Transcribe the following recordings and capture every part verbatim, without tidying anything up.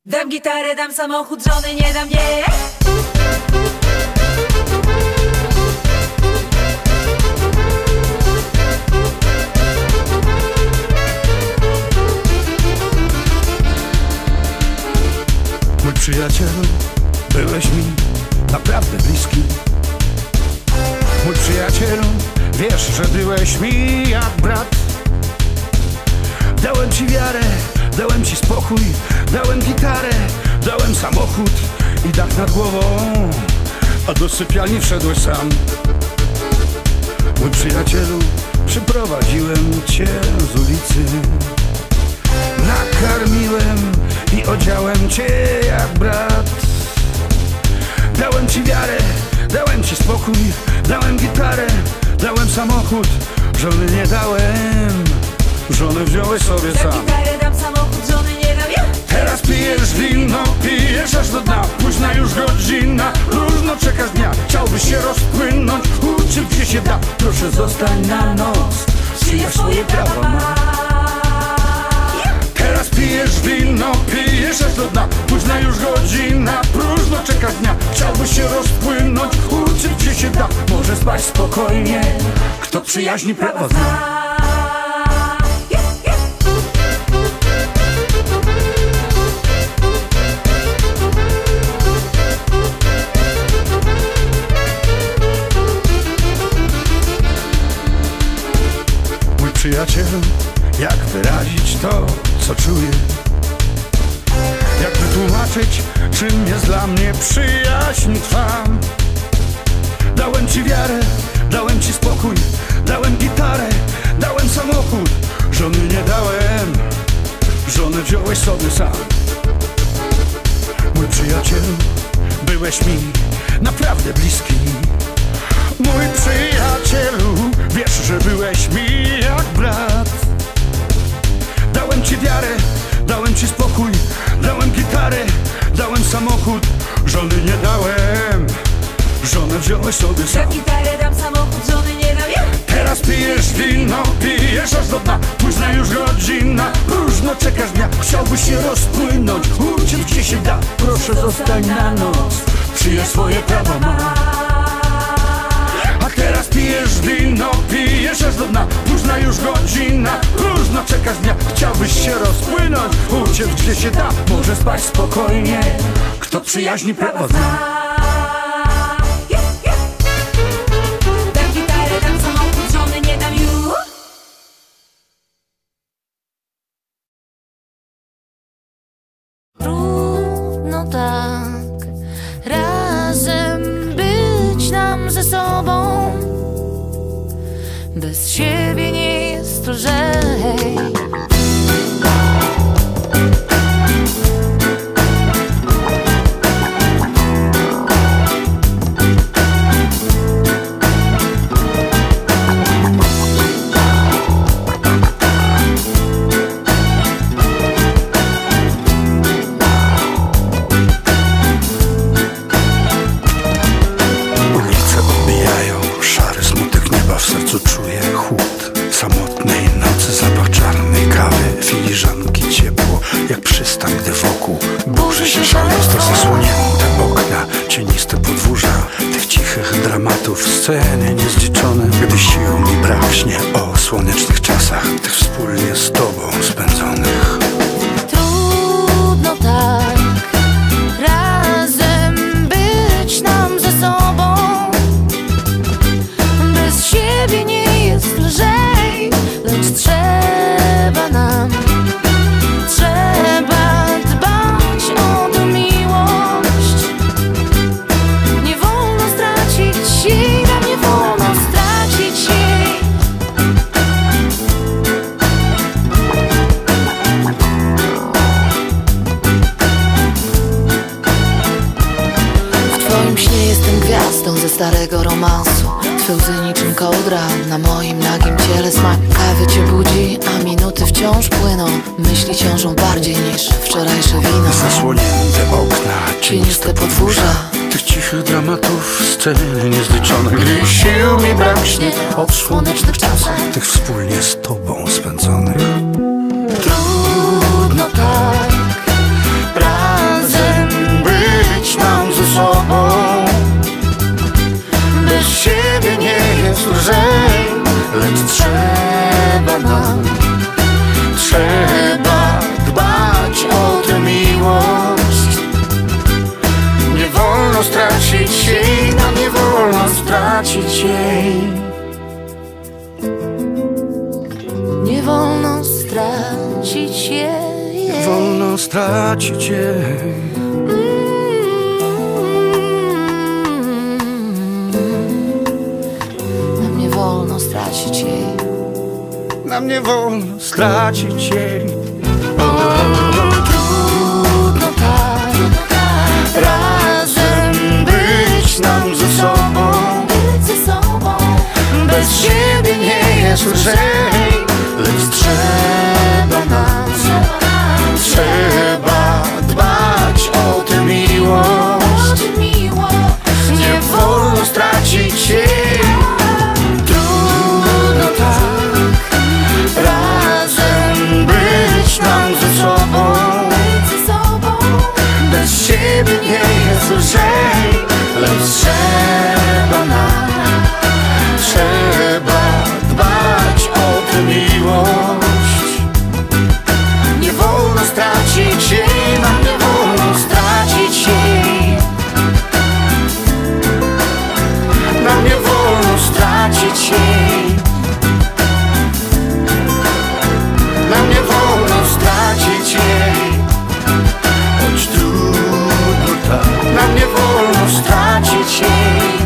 Dam gitarę, dam samochód, żony nie dam, nie. Mój przyjacielu, byłeś mi naprawdę bliski. Mój przyjacielu, wiesz, że byłeś mi jak brat. Dałem ci wiarę, dałem ci spokój, dałem gitarę, dałem samochód i dach nad głową, a do sypialni wszedłeś sam. Mój przyjacielu, przyprowadziłem cię z ulicy. Nakarmiłem i odziałem cię jak brat. Dałem ci wiarę, dałem ci spokój, dałem gitarę, dałem samochód, żony nie dałem, żonę wziąłeś sobie sam. Dam gitarę, dam samochód, żony nie dam, ja. Teraz pijesz wino, pijesz aż do dna. Późna już godzina, próżno czekasz dnia. Chciałbyś się rozpłynąć, uczyć gdzie się da. Proszę zostań na noc, Żyję swoje prawa ma. teraz pijesz wino, pijesz aż do dna. Późna już godzina, próżno czekasz dnia. Chciałbyś się rozpłynąć, uczyć gdzie się da. Może spać spokojnie, kto przyjaźni prawa zna. Przyjacielu, jak wyrazić to, co czuję? Jak wytłumaczyć, czym jest dla mnie przyjaźń twa? Dałem ci wiarę, dałem ci spokój, dałem gitarę, dałem samochód, żony nie dałem, żonę wziąłeś sobie sam. Mój przyjacielu, byłeś mi naprawdę bliski. Mój przyjacielu, wiesz, że byłeś mi jak brat. Dałem ci wiarę, dałem ci spokój, dałem gitarę, dałem samochód, żony nie dałem, żonę wziąłeś sobie sam. Dam gitarę, dam samochód, żony nie dam, ja. Teraz pijesz wino, pijesz aż do dna. Późna już godzina, próżno czekasz dnia. Chciałbyś się rozpłynąć, uciec gdzie się da. Proszę zostań na noc, przyjaźń swoje prawa ma. Teraz pijesz wino, pijesz aż do dna. Późna już godzina, próżno czekasz dnia. Chciałbyś się rozpłynąć, uciec gdzie się da. Może spać spokojnie, kto przyjaźni prawa zna. Dam gitarę, dam samochód, żony nie dam, już. Trudno tak razem być nam ze sobą. Bez siebie nie jest lżej. Czuję chłód samotnej nocy, zapach czarnej kawy, filiżanki, ciepło jak przystań, gdy wokół burzy się szaleństwo. Zasłonięte okna, cieniste podwórza tych cichych dramatów, sceny niezliczone. Gdy sił mi braknie, o słonecznych czasach, tych wspólnie z tobą spędzonych. Trudno tak razem być nam ze sobą. Bez siebie nie jest lżej, lecz trzeba nam, trzeba dbać o tę miłość. Nie wolno stracić jej, nam nie wolno stracić jej. W twoim śnie jestem gwiazdą ze starego romansu. Twe łzy niczym kołdra na moim nagim ciele. Smak kawy cię budzi, a minuty wciąż płyną. Myśli ciążą bardziej niż wczorajsze wino. Zasłonięte okna, cieniste podwórza tych cichych dramatów, sceny niezliczone. Gdy sił mi braknie, o słonecznych czasach, tych wspólnie z tobą spędzonych. trudno tak stracić jej. Nam nie wolno stracić jej. Nam nie wolno stracić jej. Trudno tak razem być nam ze sobą. Bez siebie nie jest lżej, lecz trzeba nam, trzeba dbać o tę miłość. Nie wolno stracić jej. Trudno tak razem być nam ze sobą. Bez siebie nie jest lżej, lecz trzeba nam, trzeba dbać o tę miłość. Nie wolno stracić jej, nam nie wolno stracić jej. Nam nie wolno stracić jej. Nam nie wolno stracić jej. Choć trudno tak, nam nie wolno stracić jej.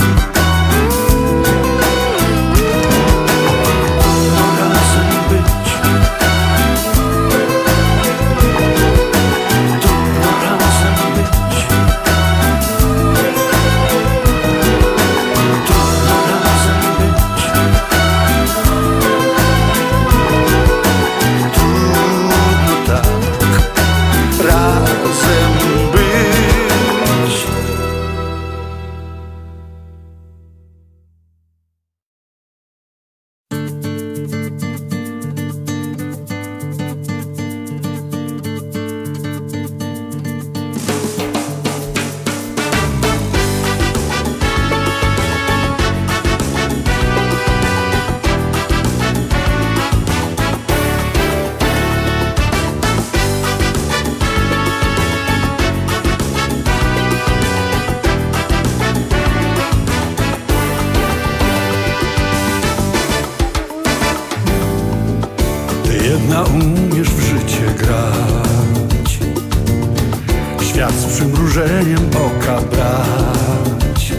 Jedna umiesz w życie grać, świat z przymrużeniem oka brać.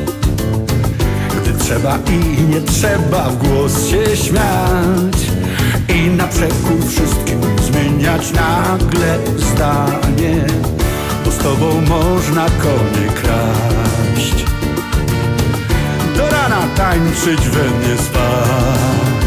Gdy trzeba i nie trzeba w głos się śmiać i na przekór wszystkim zmieniać nagle zdanie, bo z tobą można konie kraść, do rana tańczyć, we mnie spać.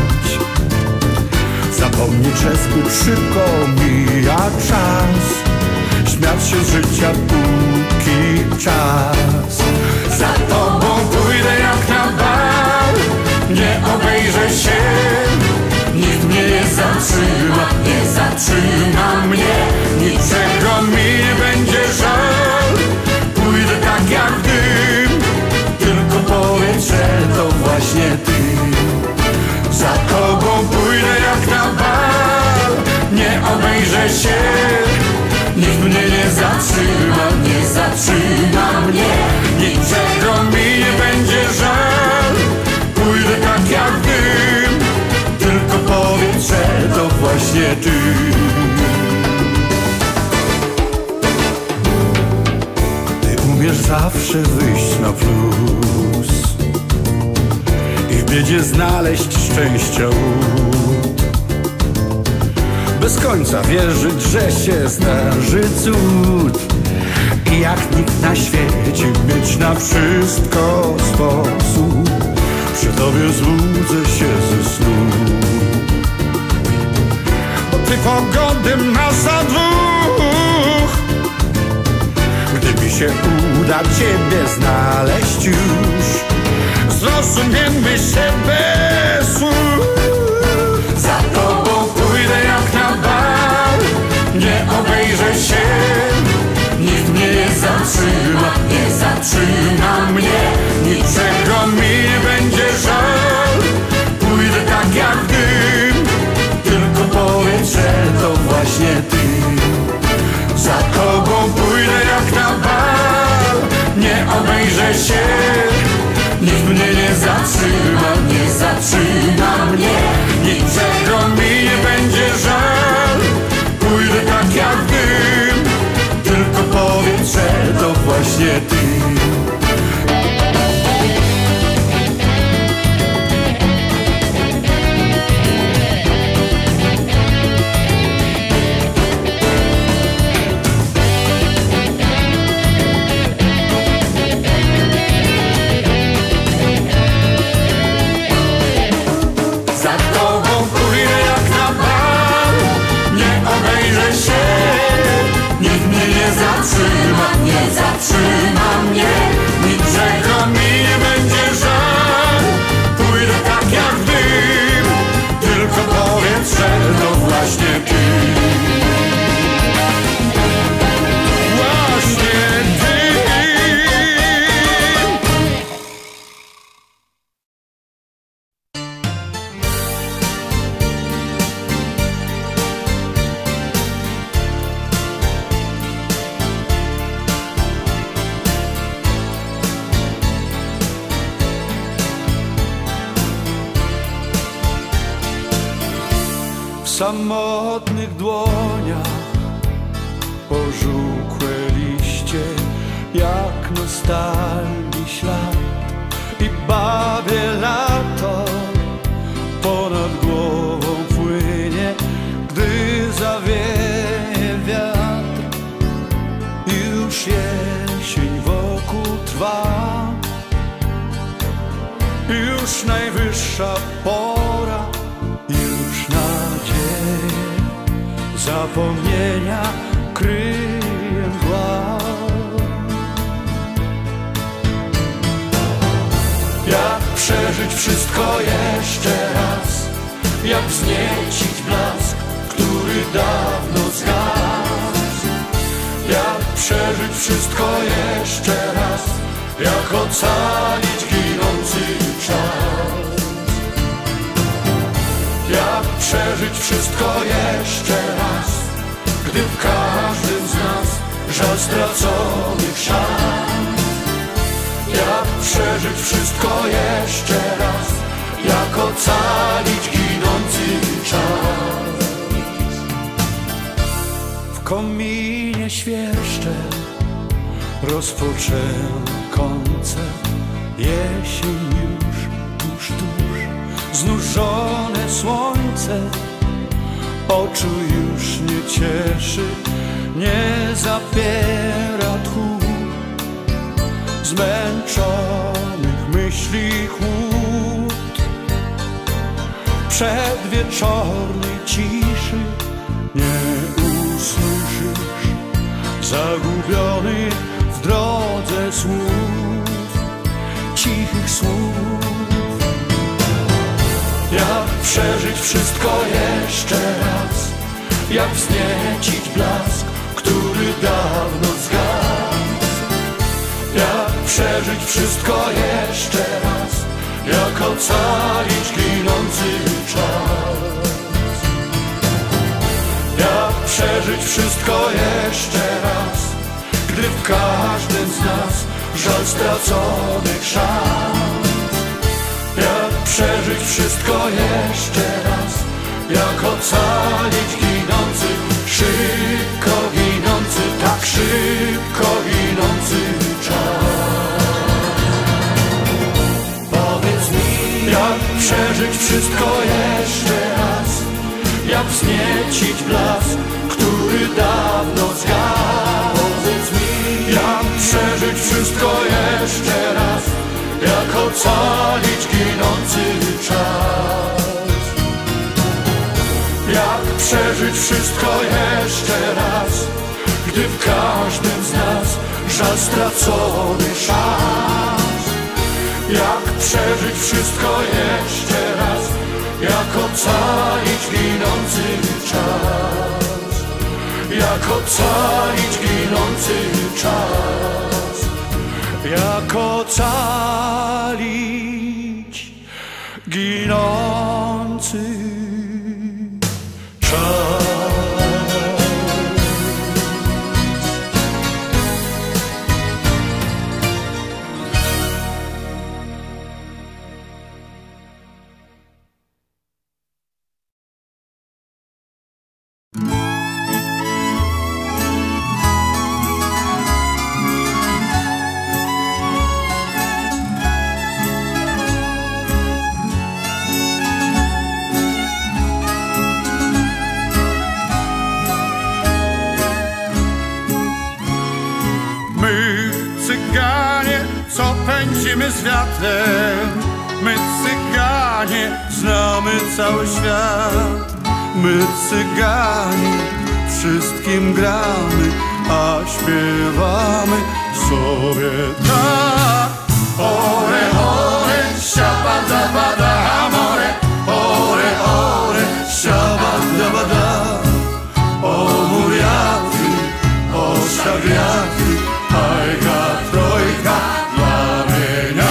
Zapomnieć, że zbyt szybko mija czas, śmiać się z życia póki czas. Za tobą pójdę jak na bal, nie obejrzę się, nikt mnie nie zatrzyma, nie zatrzyma mnie, niczego mi nie będzie żal. Pójdę tak jak dym, tylko powiedz, że to właśnie ty. Za tobą pójdę jak na bal, nie obejrzę się, nikt mnie nie zatrzyma, nie zatrzyma mnie, niczego mi nie będzie żal. Pójdę tak jak dym, tylko powiedz, że to właśnie ty. Ty umiesz zawsze wyjść na plus i w biedzie znaleźć szczęścia łód. Bez końca wierzyć, że się zdarzy cud i jak nikt na świecie mieć na wszystko sposób. Przy tobie złudzę się ze snu, bo ty pogody masz za dwóch. Gdy mi się uda ciebie znaleźć już, zrozumiemy się bez słów. Za tobą pójdę jak na bal, nie obejrzę się, nikt mnie nie zatrzyma, nie zatrzyma mnie, niczego mi nie będzie żal. Pójdę tak jak dym, tylko powiedz, że to właśnie ty. Za tobą pójdę jak na bal, nie obejrzę się, nikt mnie nie zatrzyma, nie zatrzyma mnie, niczego mi nie będzie żal. Pójdę tak jak ty. zatrzyma, nie zatrzyma mnie. Niczego mi nie będzie żal. Pójdę tak jak dym, tylko powiedz, że to właśnie ty. Właśnie ty. W samotnych dłoniach pożółkłe liście, jak nostalgii ślad. I bawię lato, ponad głową płynie, gdy zawieje wiatr. I już jesień wokół trwa, już najwyższa pora, już nadzieję zapomnienia kryje mgła. Jak przeżyć wszystko jeszcze raz, jak wzniecić blask, który dawno zgasł. Jak przeżyć wszystko jeszcze raz, jak ocalić ginący czas. Jak przeżyć wszystko jeszcze raz, gdy w każdym z nas żal straconych szans. Jak przeżyć wszystko jeszcze raz, jak ocalić ginący czas. W kominie świerszcze rozpoczę koncert. Jesień już tuż, tuż, znużone słońce oczu już nie cieszy, nie zapiera tchu zmęczonych myśli chłód. Przedwieczornej ciszy nie usłyszysz zagubionych w drodze słów, cichych słów. Jak przeżyć wszystko jeszcze raz, jak wzniecić blask, który dawno zgasł. Jak przeżyć wszystko jeszcze raz, jak ocalić ginący czas. Jak przeżyć wszystko jeszcze raz, gdy w każdym z nas żal straconych szans. Jak przeżyć wszystko jeszcze raz, jak ocalić ginący, szybko ginący, tak szybko ginący czas. Powiedz mi, jak przeżyć wszystko jeszcze raz, jak wzniecić blask, który dawno zgasł. Powiedz mi, jak przeżyć wszystko jeszcze raz, jak ocalić ginący czas. Jak przeżyć wszystko jeszcze raz, gdy w każdym z nas żal stracony szans. Jak przeżyć wszystko jeszcze raz, jak ocalić ginący czas. Jak ocalić ginący czas. Jak ocalić ginący czas. Pędzimy z wiatrem, my cyganie znamy cały świat. My cyganie wszystkim gramy, a śpiewamy sobie tak. Ore, ore, shabadabada, amore. Ore, ore, shabadabada. O muriaty, o szagliaty, ajga trojka dla mnie.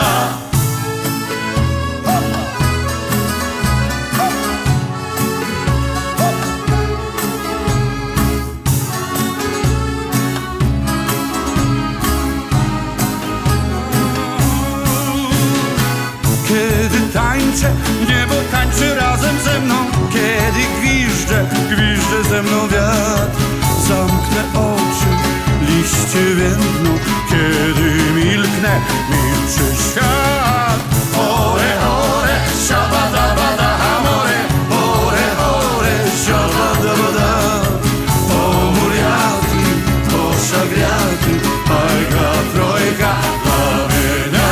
Kiedy tańczę, niebo tańczy razem ze mną. Kiedy gwiżdżę, gwiżdżę ze mną wiatr. Zamknę oczy, liście więdną. Kiedy milknę, milczy świat. Ore, ore, shabadabada, amore. Ore, ore, shabadabada. O muriaty, o szagliaty, Ajga trojka dla mnie.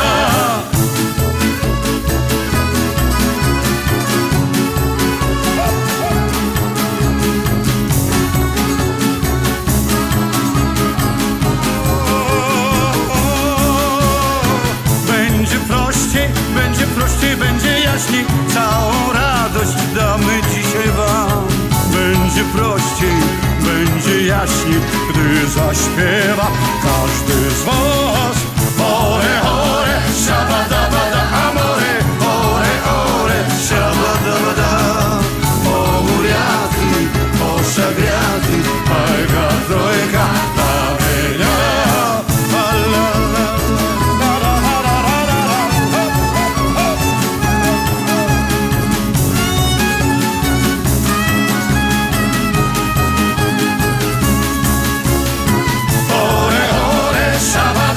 Będzie prościej, będzie prościej, będzie jaśniej. Całą radość damy dzisiaj wam. Będzie prościej, będzie jaśniej, gdy zaśpiewa każdy z was. Ore, ore, shabadabada, amore. Ore, ore, Shabadabada. O muriaty, o szagliaty, ajga trojka dla mnie. a la la la la la la la la. Ore, ore, shabadabada.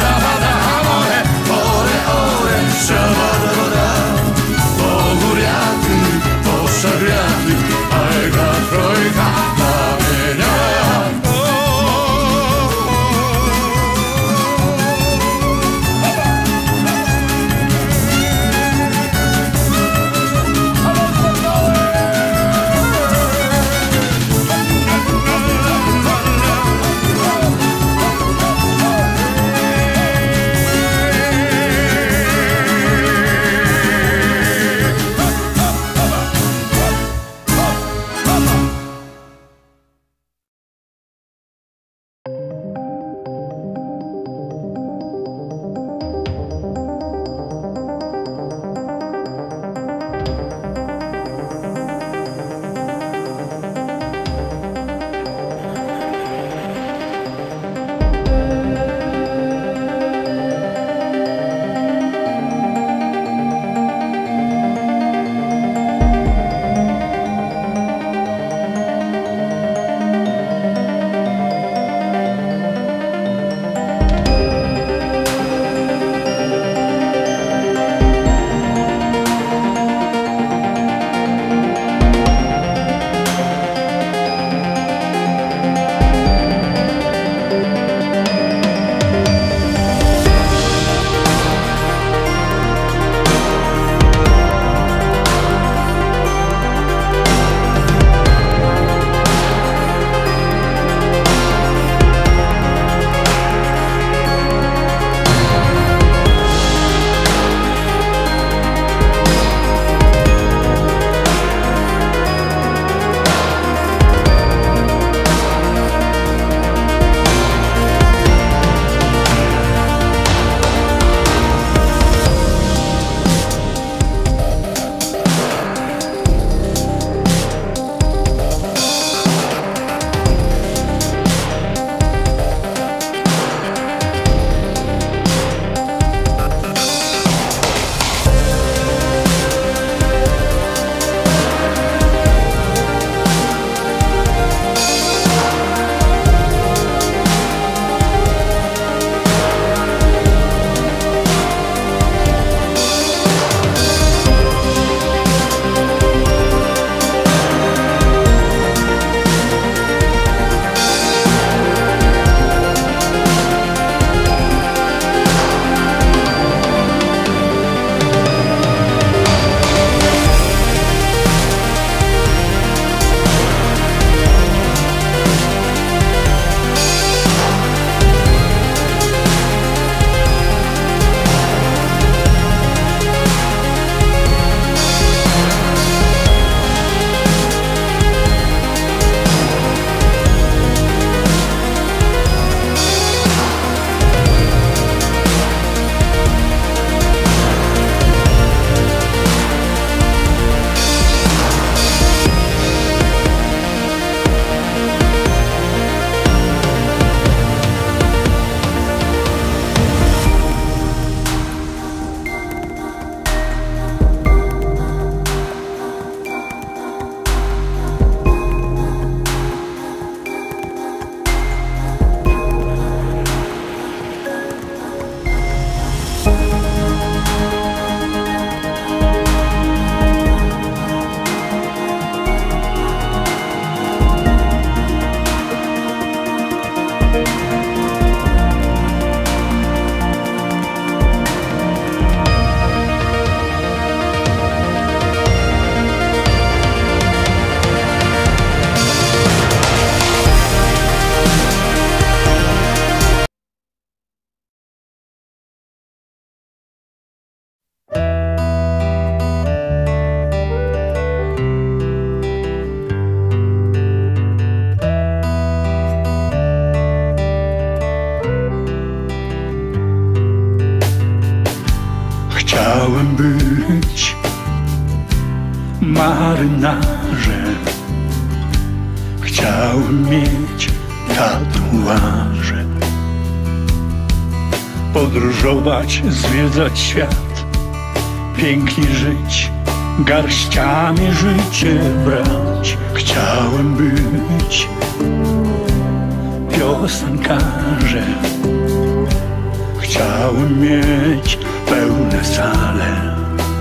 Chciałem być marynarzem, chciałem mieć tatuaże, podróżować, zwiedzać świat, pięknie żyć, garściami życie brać. Chciałem być piosenkarzem, chciałem mieć pełne sale,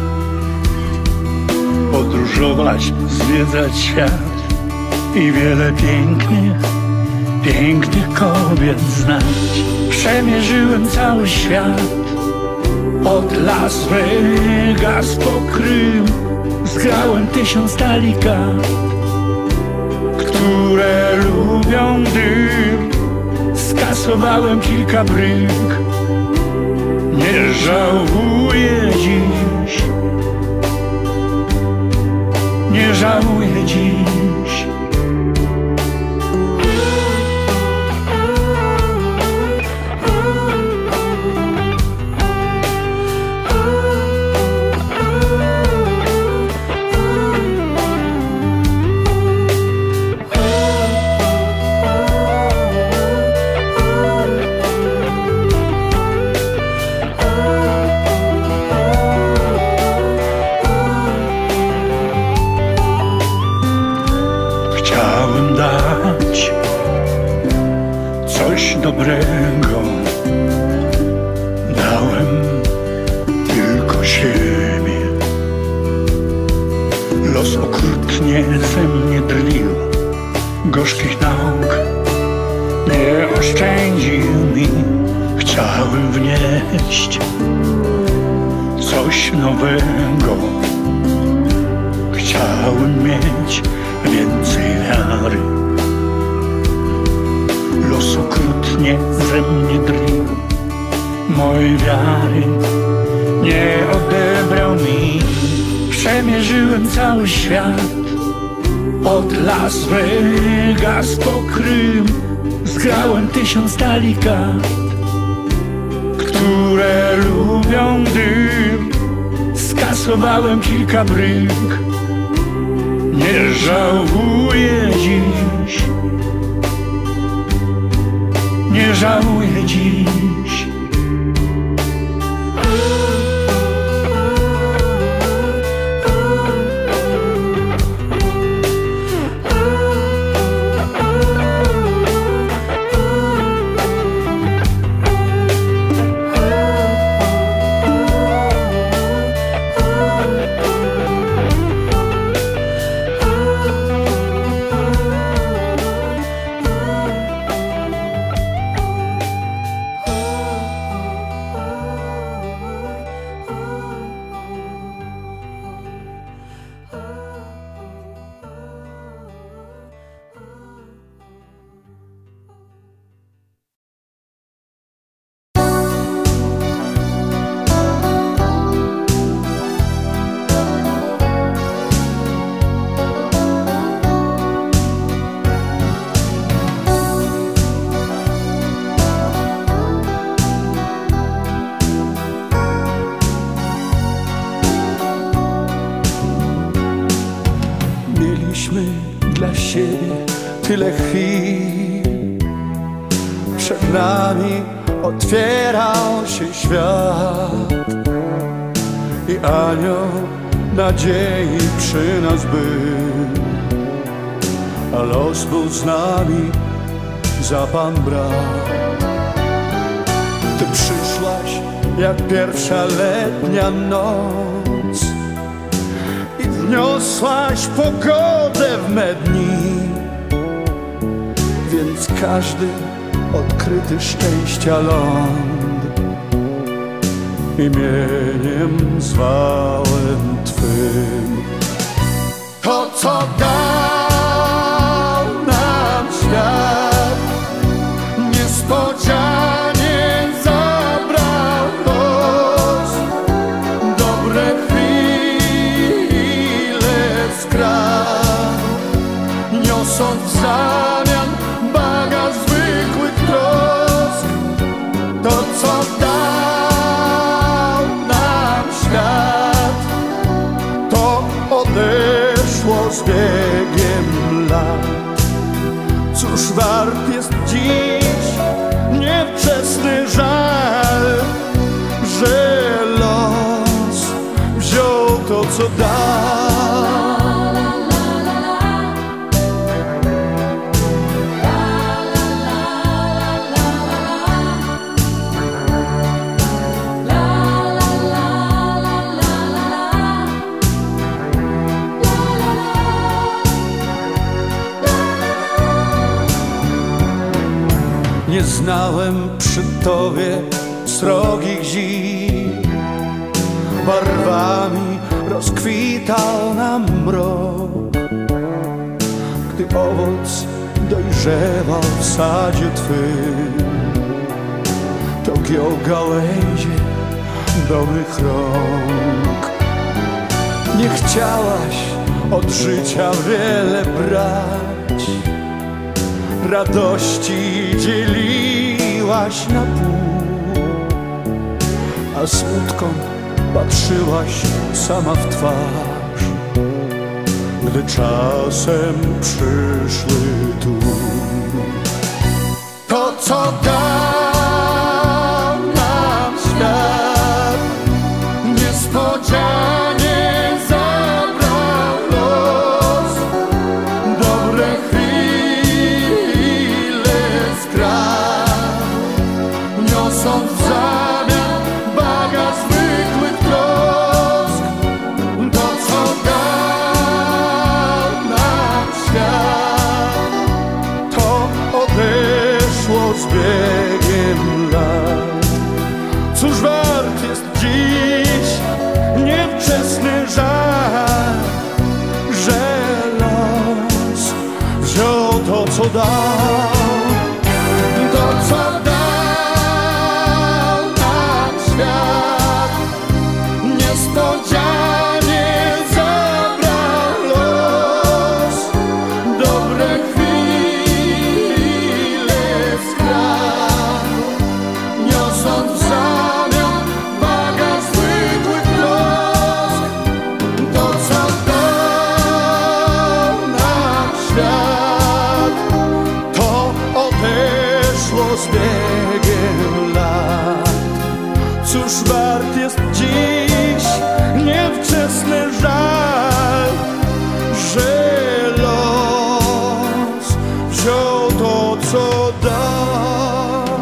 podróżować, zwiedzać świat i wiele pięknych, pięknych kobiet znać. Przemierzyłem cały świat, od Las Vegas po Krym. Zgrałem tysiąc talii kart, które lubią dym. Skasowałem kilka bryk, nie żałuję dziś, nie żałuję dziś. Chciałem dać coś dobrego, dałem tylko siebie. Los okrutnie ze mnie drwił, gorzkich nauk nie oszczędził mi. Chciałem wnieść coś nowego, chciałem mieć więcej wiary. Los okrutnie ze mnie drwił, mojej wiary nie odebrał mi. Przemierzyłem cały świat, od Las Vegas po Krym. Zgrałem tysiąc talii kart, które lubią dym. Skasowałem kilka bryk, nie żałuję dziś, nie żałuję dziś. Mieliśmy dla siebie tyle chwil, przed nami otwierał się świat i anioł nadziei przy nas był, a los był z nami, za Pan brał. Ty przyszłaś jak pierwsza letnia noc i wniosłaś pogodę w me dni, więc każdy odkryty szczęścia ląd imieniem zwałem Twym. To, co dał nam świat, niespodzianie zabrał los. Dobre chwile skradł, niosąc w zamian bagaż zwykłych trosk. To, co dał nam świat, Cóż wart jest dziś niewczesny żal, że los wziął to, co dał. Nie znałem przy tobie srogich zim, barwami rozkwitał nam mrok. Gdy owoc dojrzewał w sadzie twym, to giął gałęzie do mych rąk. Nie chciałaś od życia wiele brać, radości dzieliłaś na pół, a smutkom patrzyłaś sama w twarz, gdy czasem przyszły tu. To, co dał nam świat, niespodzianie zabrał los. Dobre niosąc w zamian bagaż zwykłych trosk. To, co dał nam świat, to odeszło z biegiem lat. Cóż wart jest dziś niewczesny żal, że los wziął to, co dał. To, co niespodzianie zabrał los. Dobre chwile skradł, niosąc w zamian bagaż zwykłych trosk. To, co dał nam świat, to odeszło z biegiem lat. Cóż wart jest dziś niewczesny żal, że los wziął to, co dał.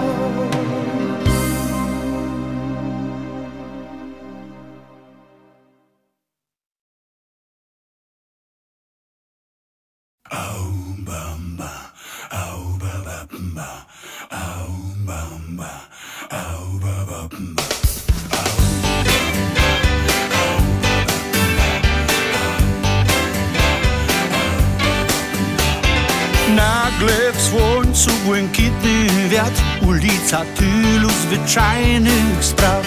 Au bamba, au baba bamba, au bamba, au baba bamba. Nagle w słońcu błękitny wiatr, ulica tylu zwyczajnych spraw.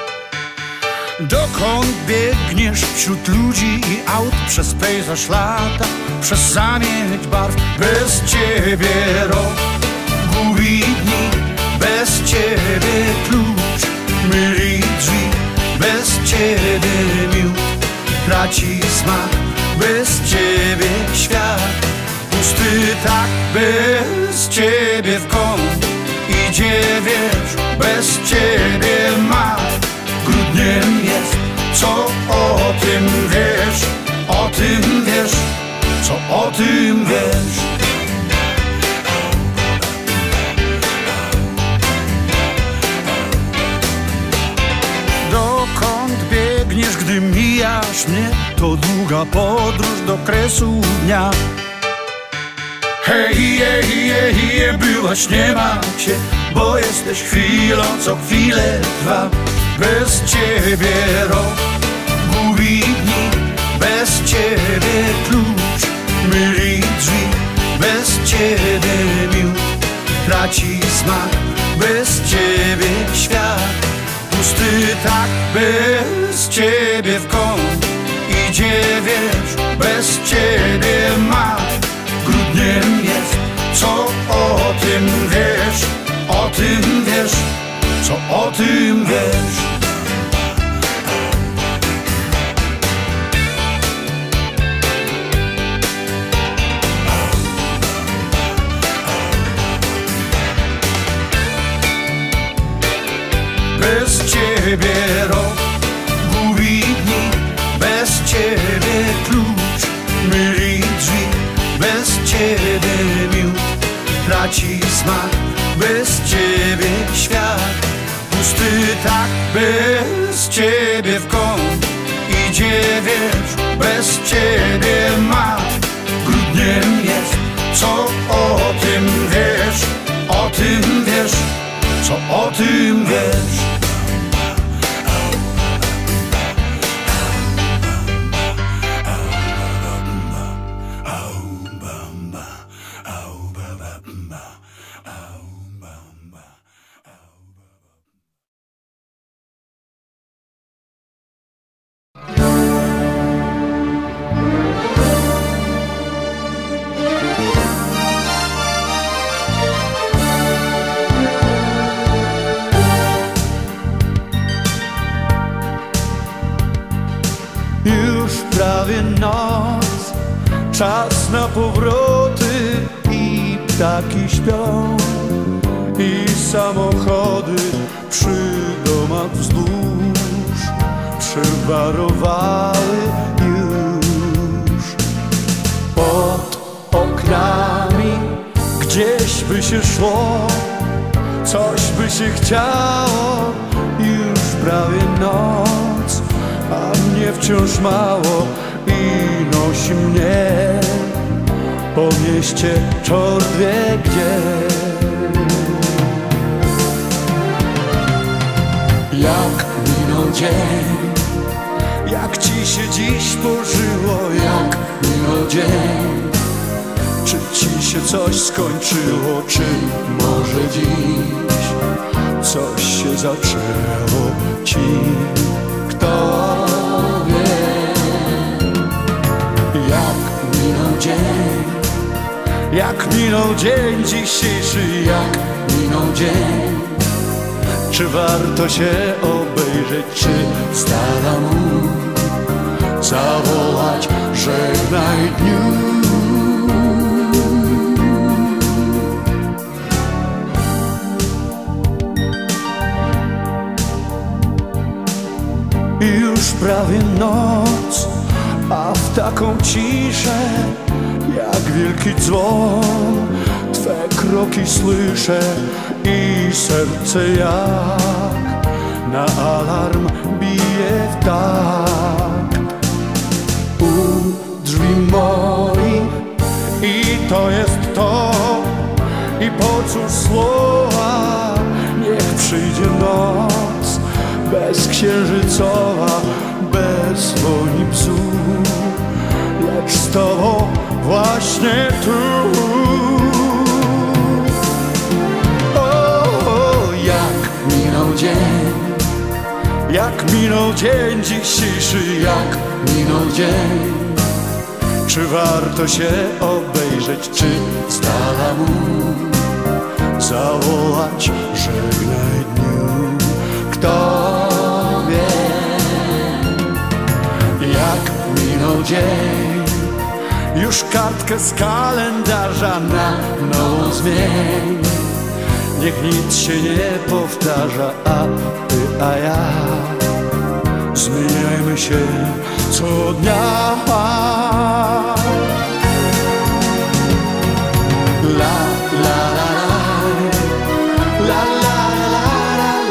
Dokąd biegniesz wśród ludzi i aut, przez pejzaż lata, przez zamieć barw? Bez ciebie rok gubi dni, bez ciebie klucz myli drzwi, bez ciebie miód traci smak, bez ciebie świat pusty tak, bez ciebie w kąt idzie wiersz, bez ciebie mak grudniem jest. Co o tym wiesz, o tym wiesz, co o tym wiesz? Dokąd biegniesz, gdy mijasz mnie? To długa podróż do kresu dnia. Hej, hej, hej, hej, byłaś, nie macie, bo jesteś chwilą, co chwilę trwa. Bez ciebie rok gubi dni, bez ciebie klucz myli drzwi, bez ciebie miód traci smak, bez ciebie świat pusty tak, bez ciebie w kąt idzie wiersz, bez ciebie mak grudniem jest. Co o tym wiesz, o tym wiesz, co o tym wiesz? ciebie rok gubi dni, bez ciebie klucz myli drzwi, bez ciebie miód traci smak, bez ciebie świat pusty tak, bez ciebie w kąt idzie wiersz, bez ciebie ma grudniem jest. Co o tym wiesz, o tym wiesz, co o tym wiesz? Prawie noc, czas na powroty i ptaki śpią, i samochody przy domach wzdłuż przywarowały już. Pod oknami gdzieś by się szło, coś by się chciało, już prawie noc, a mnie wciąż mało i nosi mnie po mieście czort wie gdzie. Jak minął dzień, jak ci się dziś pożyło, jak minął dzień, czy ci się coś skończyło, czy może dziś coś się zaczęło ci? Kto wie? Jak minął dzień, jak minął dzień dzisiejszy, jak minął dzień, czy warto się obejrzeć, czy z dala mu zawołać żegnaj dniu? I już prawie noc, a w taką ciszę, jak wielki dzwon, twe kroki słyszę i serce jak na alarm bije w tak. U drzwi moich i to jest to, i po cóż słowa, niech przyjdzie noc bezksiężycowa, bez woni psu, lecz z tobą właśnie tu. O, jak minął dzień, jak minął dzień dzisiejszy, jak minął dzień, czy warto się obejrzeć, czy z dala mu zawołać żegnaj dniu? Kto wie? Jak minął dzień, już kartkę z kalendarza na nową zmień. Niech nic się nie powtarza, a ty, a ja zmieniajmy się co dnia. La, la, la, la, la, la.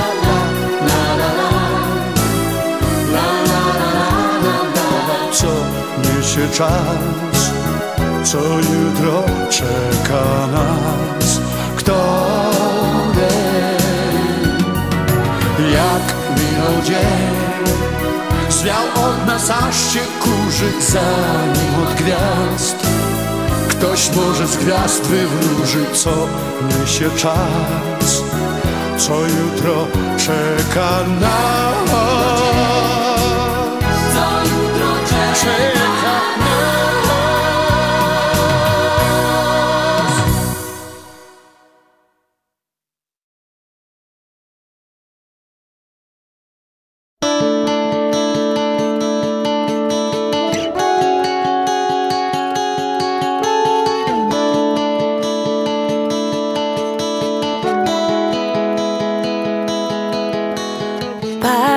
Co niesie czas, co jutro czeka nas? Kto wie? Jak minął dzień, zwiał od nas aż się kurzy, zanim od gwiazd ktoś może z gwiazd wywróży. Co niesie czas, co jutro czeka nas?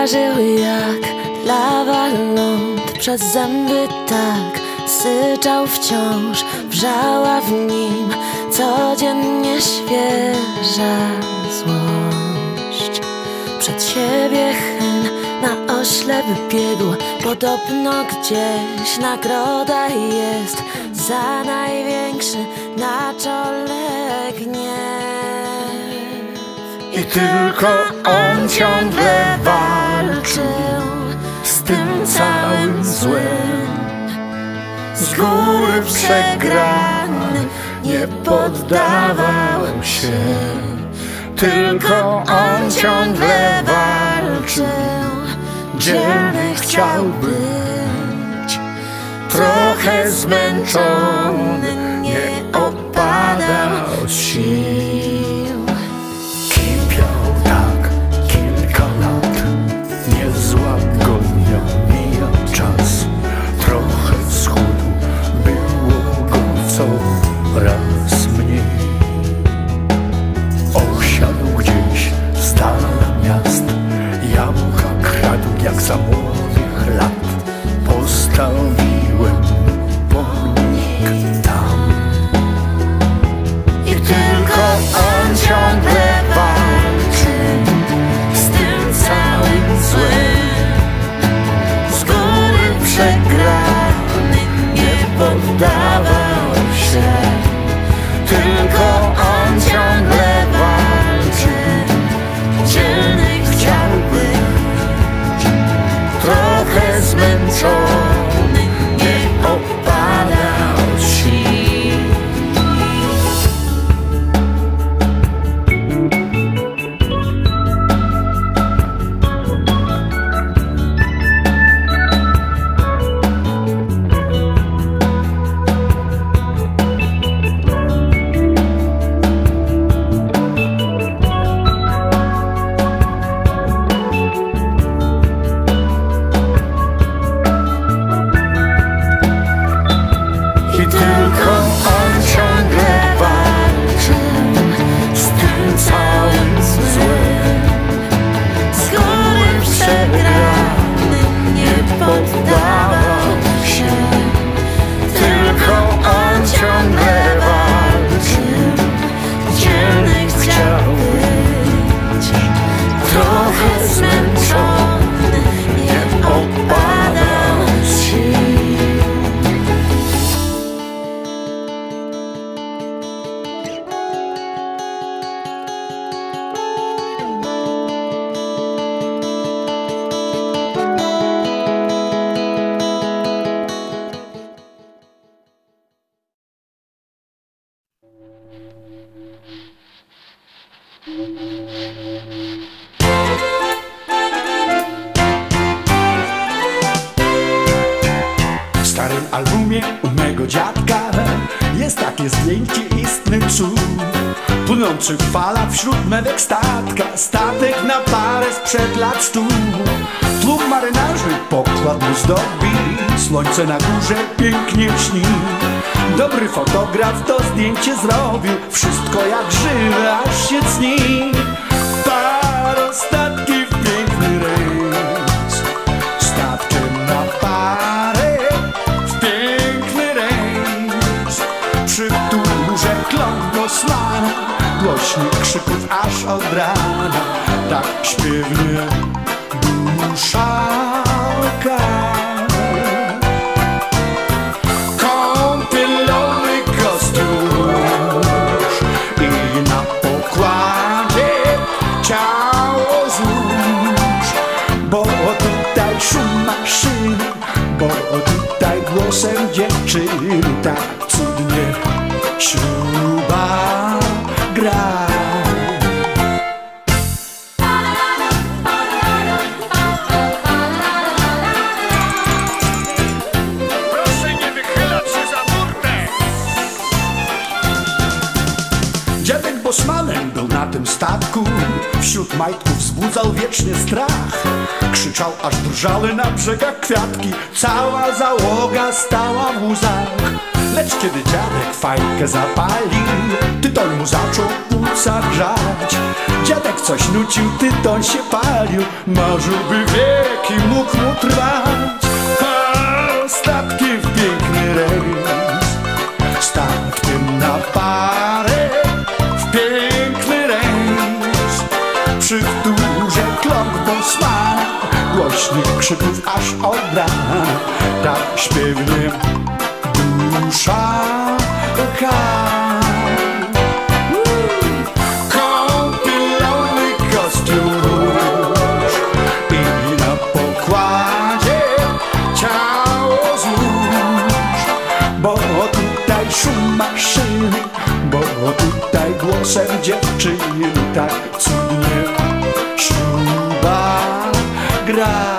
Smażył jak lawa ląd, przez zęby tak syczał wciąż. Wrzała w nim codziennie świeża złość. Przed siebie chęt na oślep biegł. Podobno gdzieś nagroda jest za największy na czole gniew. I tylko on ciągle walczył z tym całym złem. Z góry przegrany nie poddawał się. Tylko on ciągle walczył, dzielny chciał być. Trochę zmęczony, nie opadał z sił. Kipiał tak kilka lat, niezła godzina, mijał czas. Trochę schudł, było go coraz mniej. Osiadł gdzieś z dala miast, jabłka kradł jak za młodych lat. Postawiłem pomnik tam. I tylko on ciągle walczył z tym całym złem. Z góry przegrany nie poddawał się. Tylko on ciągle walczył, dzielny chciał być. Trochę zmęczony, nie opadał z sił. W starym albumie u mego dziadka jest takie zdjęcie, istny cud. Płynący fala wśród mewek statka, statek na parę sprzed lat stu. Tłum marynarzy pokład mu zdobi, słońce na górze pięknie śni. Dobry fotograf to zdjęcie zrobił, wszystko jak żywe, aż się cni. Parostatki w piękny rejs, statkiem na parę w piękny rejs. Przy turze klon kosmana, głośnych krzyków aż od rana, tak śpiewnie dusza ka. Kąpielowy kostiusz i na pokładzie ciało złóż, bo tutaj szum maszyny, bo tutaj głosem dziewczyny tak cudnie śruba gra. Bosmanem był na tym statku, wśród majtków wzbudzał wiecznie strach. Krzyczał, aż drżały na brzegach kwiatki, cała załoga stała w łzach. Lecz kiedy dziadek fajkę zapalił, tytoń mu zaczął płuca grzać. Dziadek coś nucił, tytoń się palił, marzył, by wieki mógł mu trwać. A statkiem w piękny rejs, statkiem na parę, w piękny rejs. Przy wtórze kląk bosman, głośnych krzyków aż od rana, tak śpiewnie dusza lka. Kąpielowy kostium róż i na pokładzie ciało złóż, bo tutaj szum maszyny, bo tutaj głosem dziewczyny tak cudnie śluba gra.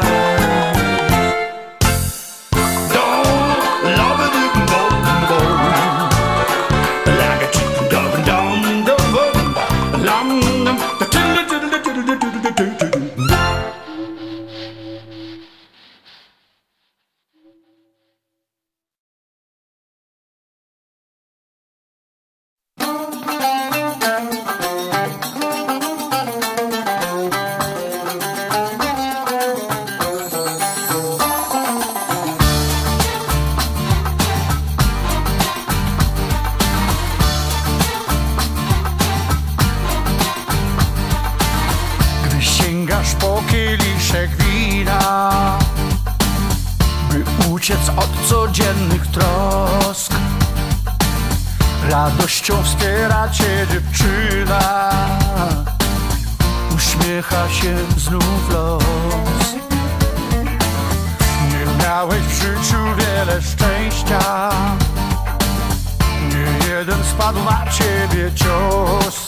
Po kieliszek wina, by uciec od codziennych trosk, radością wspiera cię dziewczyna, uśmiecha się znów los. Nie miałeś w życiu wiele szczęścia, nie jeden spadł na ciebie cios.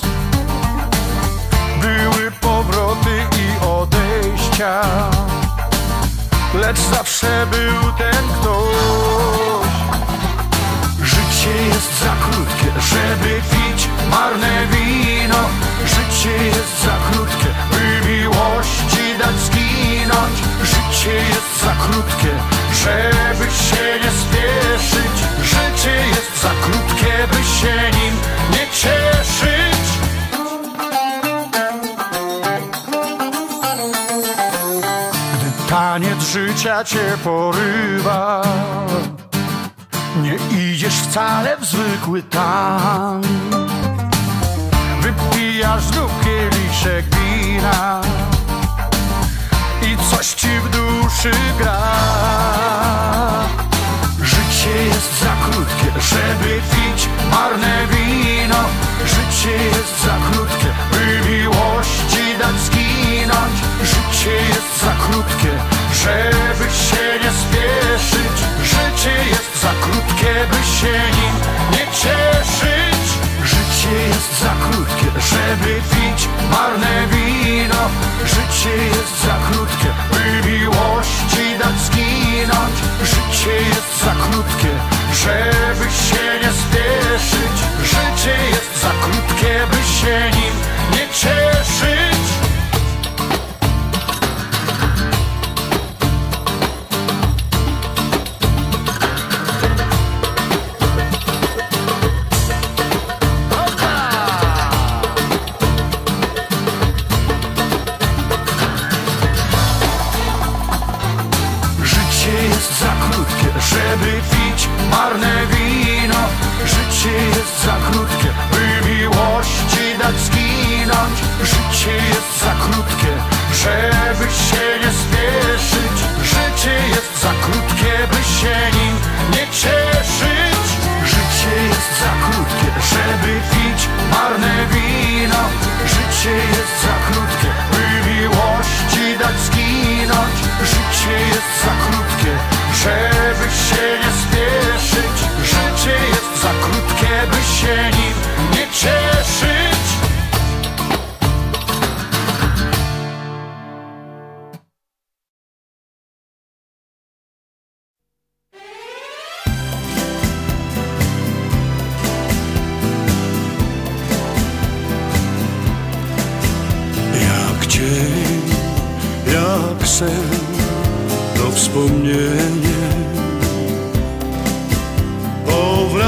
Były powroty i odejścia, lecz zawsze był ten ktoś. Życie jest za krótkie, żeby pić marne wino. Życie jest za krótkie, by miłości dać zginąć. Życie jest za krótkie, żeby się nie spieszyć. Życie jest za krótkie, by się nim nie cieszyć. Taniec życia cię porywa, nie idziesz wcale w zwykły tan. Wypijasz znów kieliszek wina i coś ci w duszy gra. Życie jest za krótkie, żeby pić marne wino. Życie jest za krótkie, by miłości dać zginąć. Życie jest za krótkie, żeby się nie spieszyć. Życie jest za krótkie, by się nim nie cieszyć. Życie jest za krótkie, żeby pić marne wino. Życie jest za krótkie, by miłości dać zginąć. Życie jest za krótkie, żeby się nie spieszyć. Życie jest za krótkie, by się nim nie cieszyć. Żeby pić marne wino. Życie jest za krótkie, by miłości dać zginąć. Życie jest za krótkie, żeby się nie spieszyć. Życie jest za krótkie, by się nim nie cieszyć. Życie jest za krótkie, żeby pić marne wino. Życie jest za krótkie, by miłości dać zginąć. Życie jest za krótkie, żeby się nie spieszyć. Życie jest za krótkie, by się nim nie cieszyć. Jak dzień, jak sen, to wspomnienie powraca.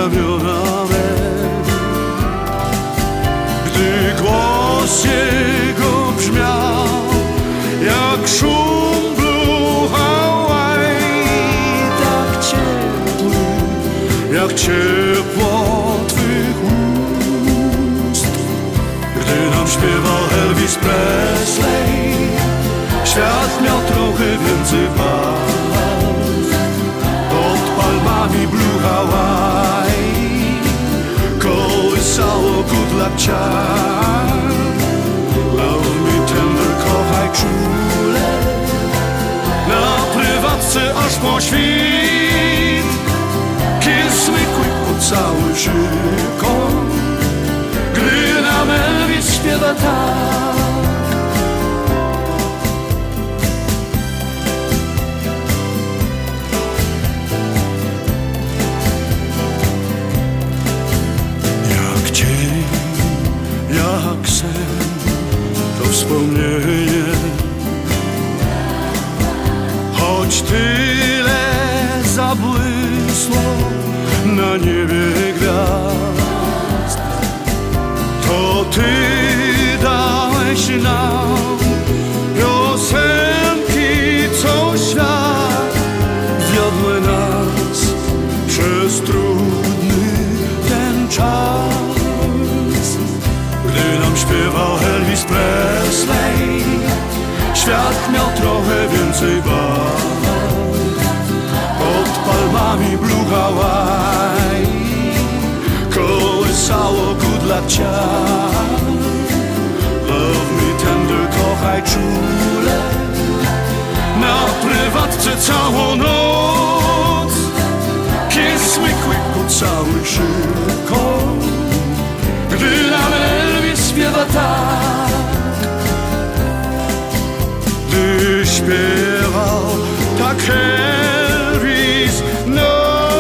ramiona me. Gdy głos jego brzmiał jak szum Blue Hawaii, tak ciepły jak ciepło twych ust. Gdy nam śpiewał Elvis Presley, świat miał trochę więcej barw. Pod palmami Blue Hawaii kołysało good luck charm. Love me tender, kochaj czule, na prywatce aż po świt. Kiss me quick, pocałuj szybko, gdy nam Elvis śpiewa tak. Jak sen, to wspomnienie, choć tyle zabłysło na niebie gwiazd, to Ty dałeś nam piosenki, co świat wiodły nas przez trudny ten czas. Gdy nam śpiewał Elvis Presley, świat miał trochę więcej barw. Pod palmami Blue Hawaii kołysało good luck charm. Love me tender, kochaj czule, na prywatce całą noc. Kiss me quick, pocałuj szybko, gdy nam Elvis śpiewa tak. Gdy śpiewał tak Elvis, no.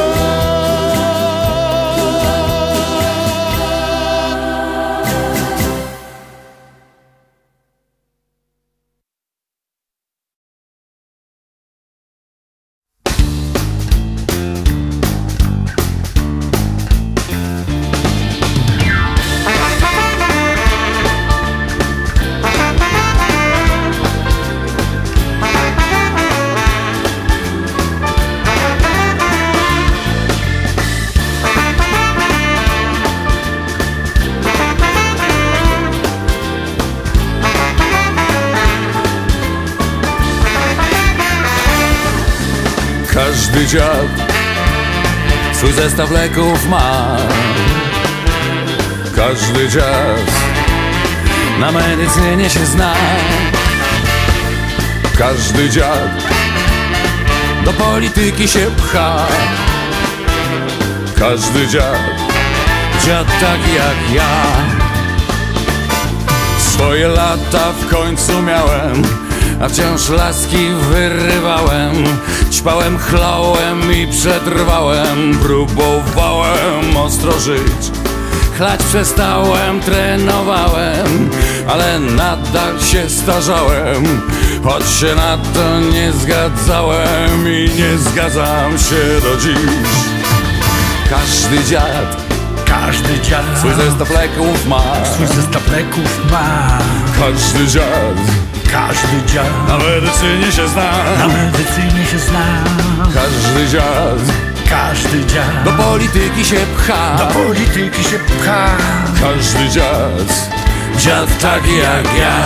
Każdy dziad swój zestaw leków ma. Każdy dziad na medycynie się zna. Każdy dziad do polityki się pcha. Każdy dziad, dziad tak jak ja. Swoje lata w końcu miałem, a wciąż laski wyrywałem. Ćpałem, chlałem i przetrwałem. Próbowałem ostro żyć, chlać przestałem, trenowałem, ale nadal się starzałem. Choć się na to nie zgadzałem i nie zgadzam się do dziś. Każdy dziad, każdy dziad swój zestaw leków ma. Swój zestaw leków ma. Każdy dziad, każdy dziad na medycynie się zna. Na medycynie się zna. Każdy dziad, każdy dziad do polityki się pcha. Do polityki się pcha. Każdy dziad, dziad tak jak ja.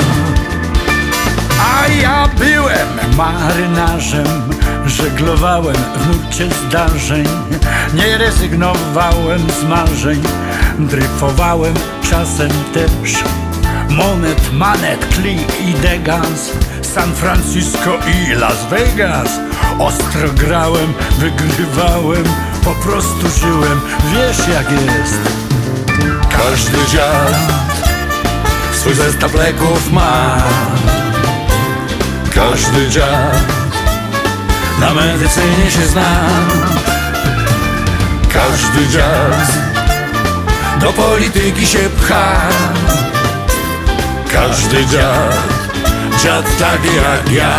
A ja byłem marynarzem, żeglowałem w nurcie zdarzeń. Nie rezygnowałem z marzeń, dryfowałem czasem też. Monet, manet, klik i degas, San Francisco i Las Vegas. Ostro grałem, wygrywałem, po prostu żyłem, wiesz jak jest. Każdy dziad swój zestaw leków ma. Każdy dziad na medycynie się zna. Każdy dziad do polityki się pcha. Każdy dziad, dziad tak jak ja.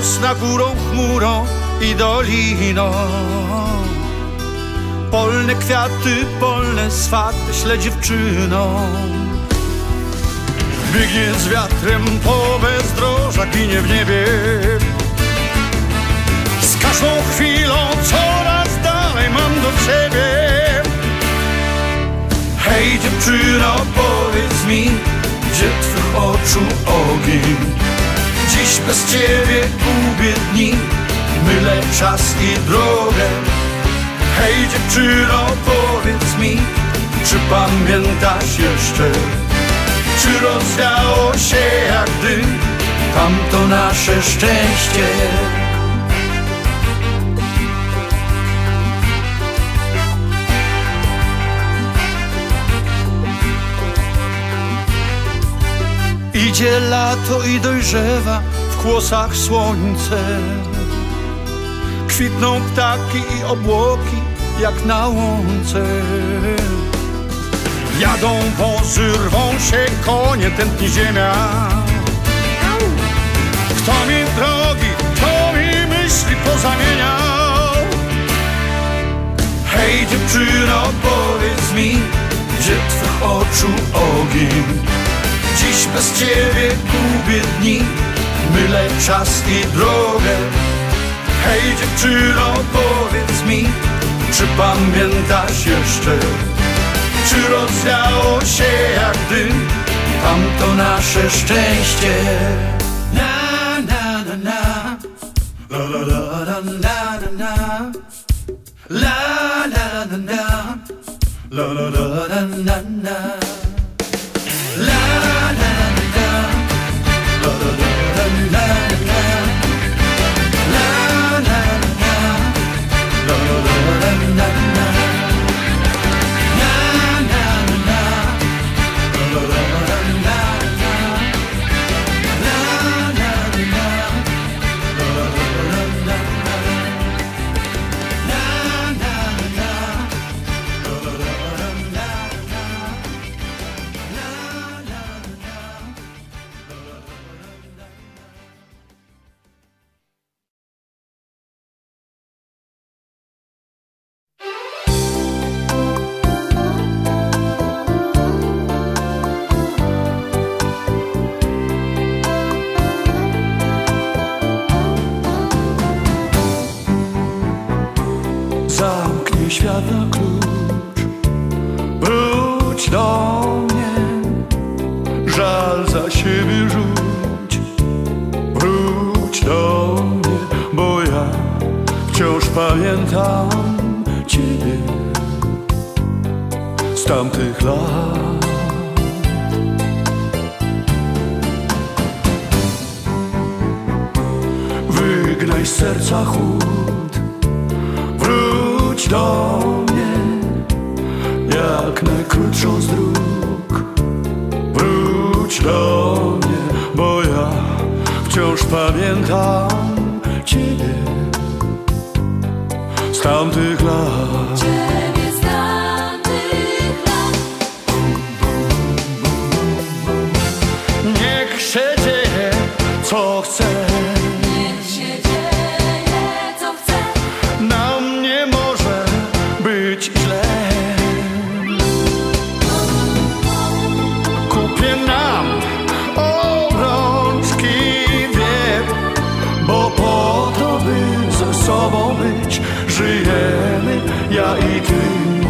Wiosna górą, chmurą i doliną. Polne kwiaty, polne swaty śle dziewczyną. Biegnie z wiatrem po bezdrożach, ginie w niebie. Z każdą chwilą coraz dalej mam do ciebie. Hej dziewczyno, powiedz mi, gdzie twych oczu ogień? Dziś bez ciebie gubię dni, mylę czas i drogę. Hej dziewczyno, powiedz mi, czy pamiętasz jeszcze? Czy rozwiało się jak dym tamto nasze szczęście? Idzie lato i dojrzewa w kłosach słońce. Kwitną ptaki i obłoki jak na łące. Jadą wozy, rwą się konie, tętni ziemia. Kto mi drogi, kto mi myśli pozamieniał? Hej dziewczyno, powiedz mi, gdzie twych oczu ogień? Dziś bez ciebie gubię dni, mylę czas i drogę. Hej dziewczyno, powiedz mi, czy pamiętasz jeszcze? Czy rozwiało się jak dym tamto nasze szczęście? Na na na na, la la la la la na, la la la na, la la la la na na, la la la la, la la la la la, la la la, la la la la na. Zamknij świat na klucz, wróć do mnie, żal za siebie rzuć. Wróć do mnie, bo ja wciąż pamiętam ciebie z tamtych lat. Wygnaj z serca chłód, wróć do mnie, jak najkrótszą z dróg. Wróć do mnie, bo ja wciąż pamiętam ciebie z tamtych lat. Ciebie z tamtych lat. Niech się dzieje, co chce. Niech się dzieje, co chce. Nam nie może być źle. Kupię nam obrączki wiek, bo po to, by ze sobą być, żyjemy ja i ty.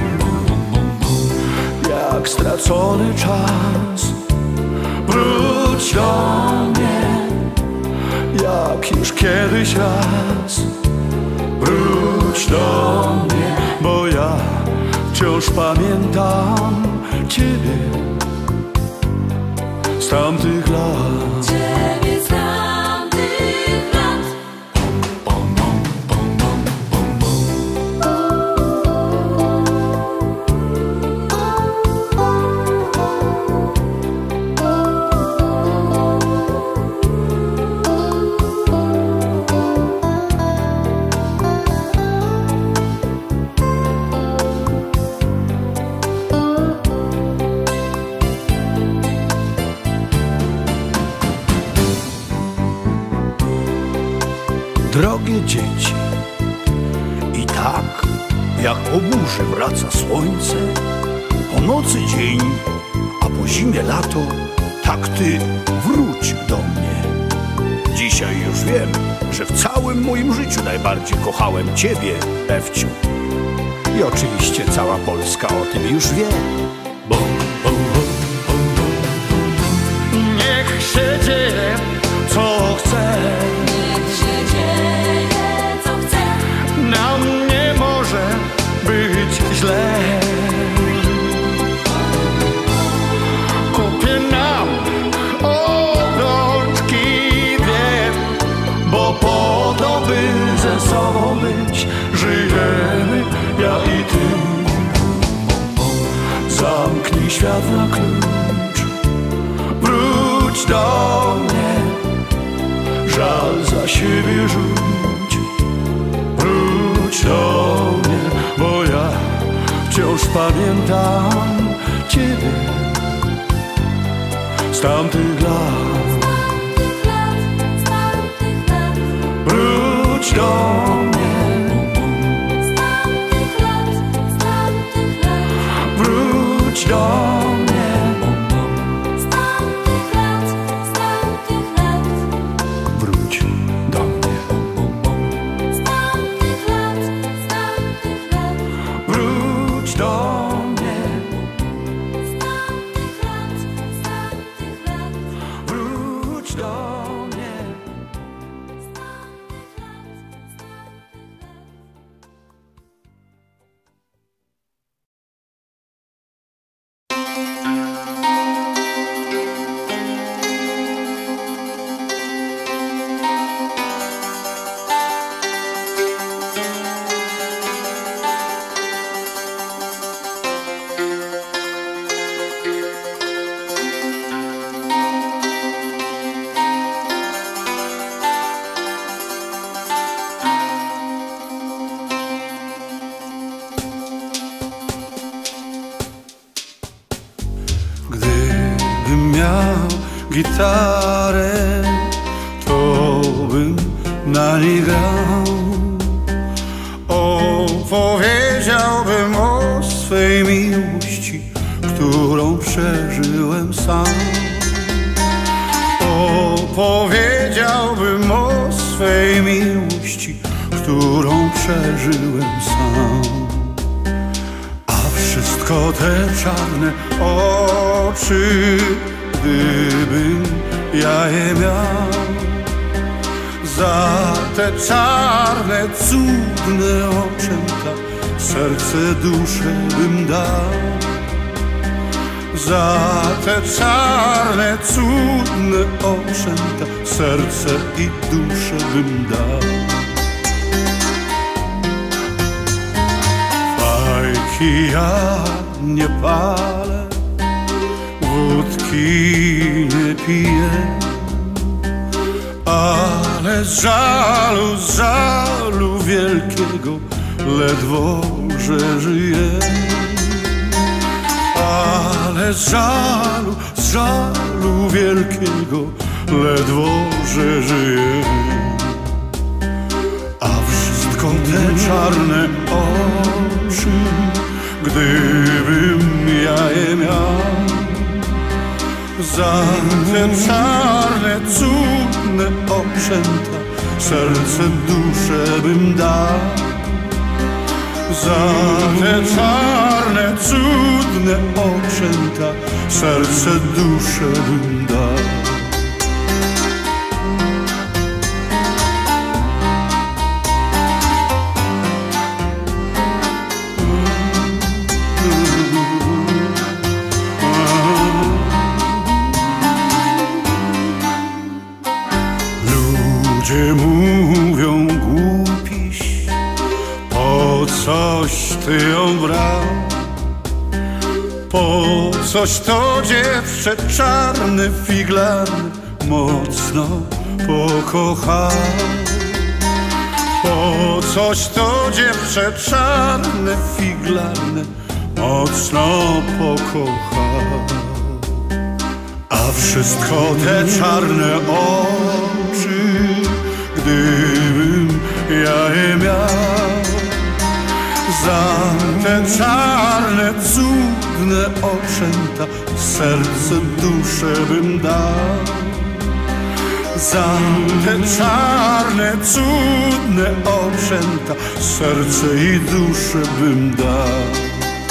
Jak stracony czas, wróć do mnie, jak już kiedyś raz. Wróć do mnie, bo ja wciąż pamiętam ciebie z tamtych lat. Ciebie z tamtych lat. drugie dzieci. I tak, jak po burzy wraca słońce, po nocy dzień, a po zimie lato, tak ty wróć do mnie. Dzisiaj już wiem, że w całym moim życiu najbardziej kochałem ciebie, Ewciu. I oczywiście cała Polska o tym już wie. Bum, bum, bum, bum, bum. Niech się dzieje, co chce. Niech się dzieje, co chce. Nam nie może być źle. Kupię nam obrączki dwie, bo po to, by ze sobą być. Żyjemy, ja i ty. Zamknij świat na klucz. Wróć do mnie. Żal za siebie rzuć. Wróć do mnie, bo ja wciąż pamiętam ciebie z tamtych lat. Wróć do mnie. Wróć do mnie. Wróć do mnie. Wróć do mnie. Wróć do mnie. Gdybym miał gitarę, to bym na niej grał. Opowiedziałbym o swej miłości, którą przeżyłem sam. Opowiedziałbym o swej miłości, którą przeżyłem sam. Wszystko te czarne oczy, gdybym ja je miał, za te czarne, cudne oczęta serce, duszę bym dał. Za te czarne, cudne oczęta serce i duszę bym dał. Fajki ja nie palę, wódki nie piję, ale z żalu, z żalu wielkiego ledwo, że żyję. Ale z żalu, z żalu wielkiego ledwo, że żyję. A wszystko te czarne oczy, gdybym ja je miał, za te czarne, cudne oczęta serce, duszę bym dał. Za te czarne, cudne oczęta serce, duszę bym dał. Ludzie mówią głupiś, po coś ty ją brał, po coś to dziewczę czarny figlarny mocno pokochał. Po coś to dziewczę czarne figlarne mocno pokochał. A wszystko te czarne oczy, gdybym ja je miał. Za te czarne, cudne oczęta serce, duszę bym dał. Za te czarne, cudne oczęta serce i duszę bym dał.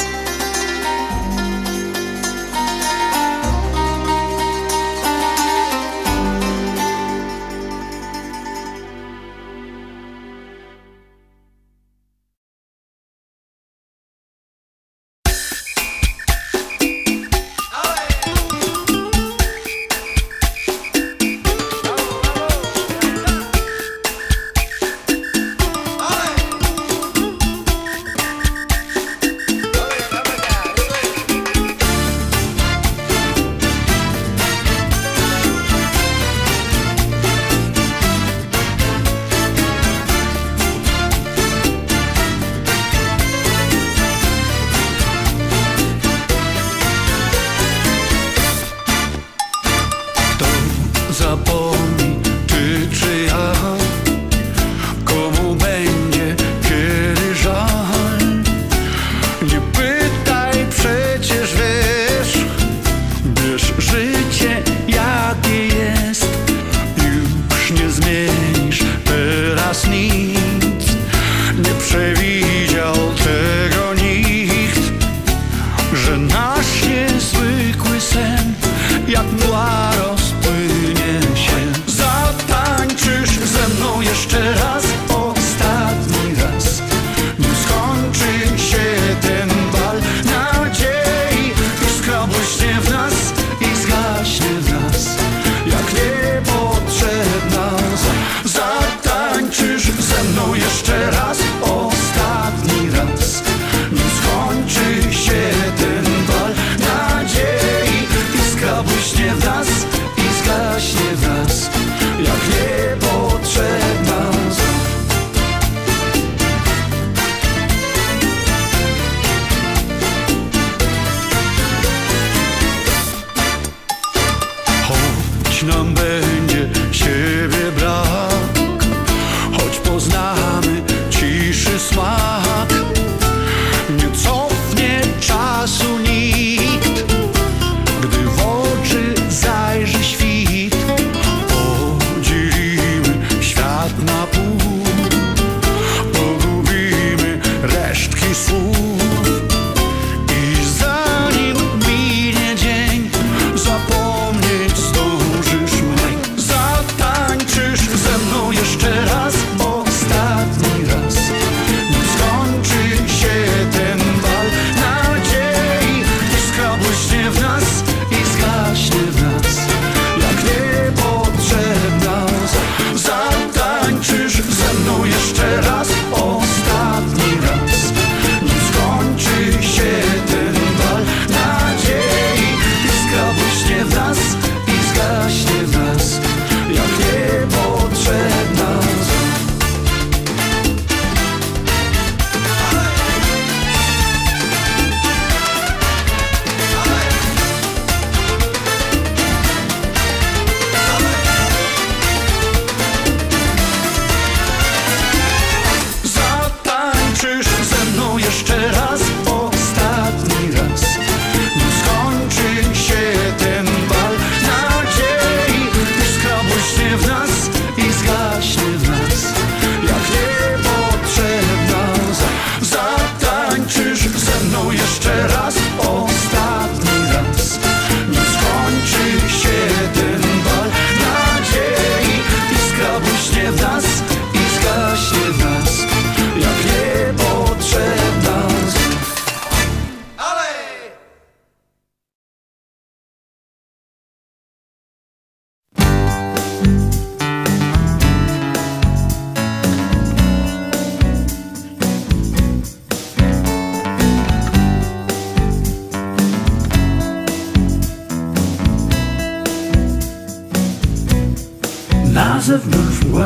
Na zewnątrz mgła,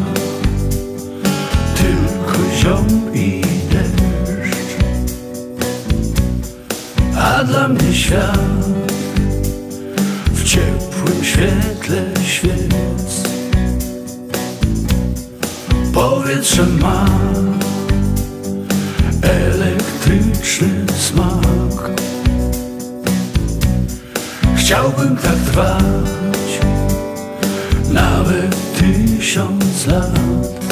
tylko ziom i deszcz, a dla mnie świat w ciepłym świetle świec. Po Powietrze ma elektryczny smak. Chciałbym tak trwać nawet tysiąc lat,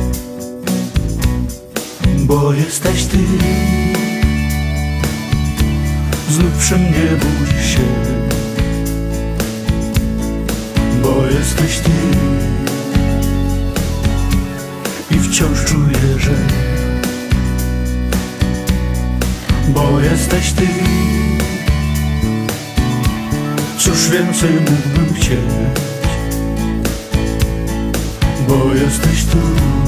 bo jesteś ty. Znów przy mnie budzi się, bo jesteś ty. I wciąż czuję, że bo jesteś ty. Cóż więcej mógłbym chcieć, bo jesteś tu.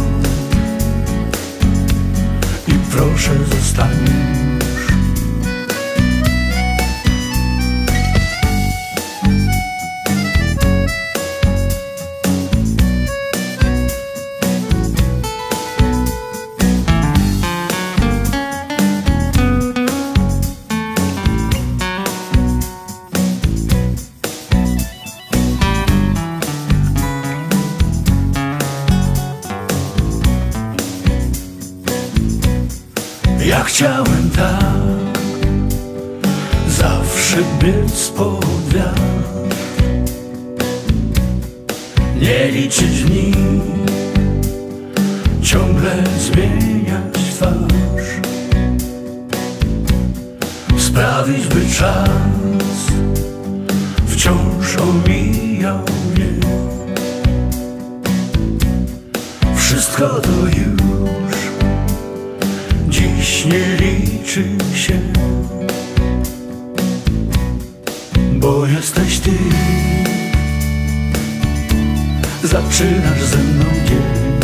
I proszę zostań już. Ja chciałem tak zawsze biec pod wiatr, nie liczyć dni, ciągle zmieniać twarz, sprawić, by czas wciąż omijał mnie. Wszystko to już dziś nie liczy się, bo jesteś ty. Zaczynasz ze mną dzień,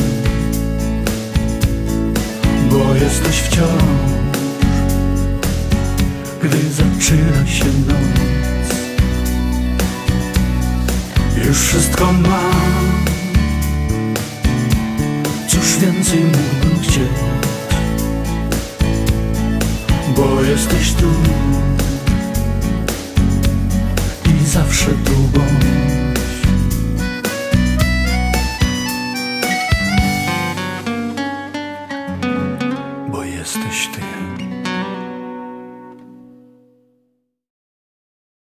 bo jesteś wciąż, gdy zaczyna się noc. Już wszystko mam, cóż więcej mógłbym chcieć, bo jesteś tu i zawsze tu bądź.